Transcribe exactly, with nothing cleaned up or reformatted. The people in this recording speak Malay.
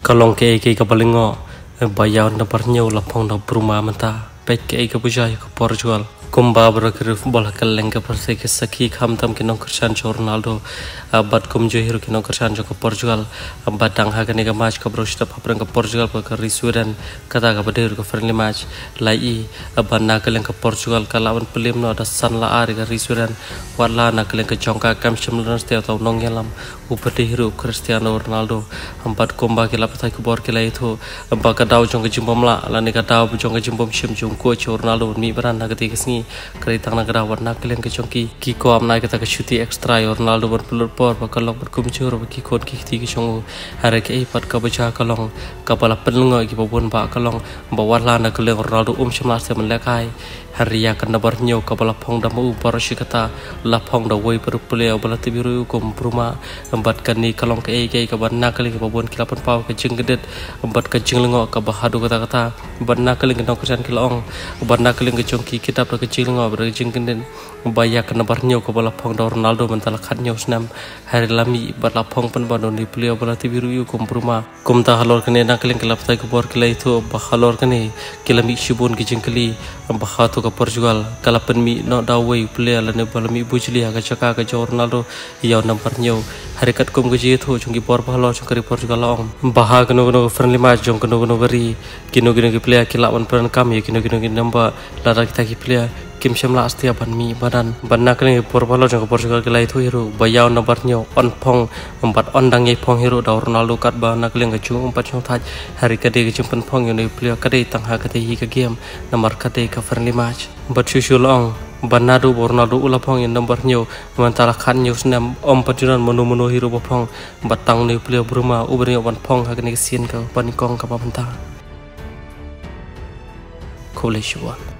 Kalong ke ke kapalingo bayaw na parnyo lapong na bruma mata pek ke ke bujay ke Portugal kumba berakir bola kaleng ke perse ke saki khamtam ke nong Cristiano Ronaldo abad kum jo hero ke nong Cristiano ke Portugal abad dang ha ke nega match ke brosta paprang ke Portugal ke risuran kata ke badir ke friendly match lai abad na kaleng ke Portugal kalawan pelim no ada san la ar ke risuran wala na kaleng ke jongka kam shimlan stia tau nong yalam upati hero Cristiano Ronaldo empat kumba ke lapatai ke bor ke lai itu abad ka dau jong ke jimbom la la ne ka dau jong ke jimbom shim jong ko Ronaldo mi beran na ketika sini keritang negara warna kalian ke chongki ki ko amnai kita ke shuti extra Ronaldo berpelur por bakalong berkumcur bagi kon ki ti ke chongu hare ke ipat ka baca kalong kapala penlungo ki babon ba kalong bawala na kalian Ronaldo um shimlar se menlekai hari ya kan nabar nyo kapala phong damu por shikata la phong da woi per pule bala tibiru kum pruma embat kan ni kalong ke ke ka banna kali ke babon kilapan pau ke jenggedet embat ke jenglungo ka bahadu kata-kata banna kali ke nongkesan kilong barna keling kecongki kita berkecil ngau berjengkenden bayak kena barnyo ke bola pong da Ronaldo mentala khatnyo snam hari lami barla pong pen bano ni pleo bola tibiru yu kum pruma kum ta halor kene na keling kelap tai ke bor kila itu ba halor kene kilami shibun ke jengkeli ba khatu ke Portugal kalapen mi no dawai plea la ne bola mi bujli aga chaka ke Ronaldo yaw nam barnyo harikat kum ke jitu chungki bor ba halor chungkari Portugal ong baha keno keno friendly match jong keno keno beri kino kino ke plea kilawan peran kami kino kino kino namba lara kita ki player kim shamla astia ban mi badan banna kene porbalo jang Portugal ke lai thu hero bayaw na barnyo on phong empat on dang ye phong hero da Ronaldo kat ba na keleng chung empat chung thaj hari kade ke chimpen phong yo ne player kade tangha kade hi ka game namar kade ka friendly match but shushul ong banna du Ronaldo ula phong in number nyo mantala khan nyo snam om pajuran monu monu hero ba phong batang ne player bruma ubri wan phong ha kene sin ka panikong ka pa banta Coalition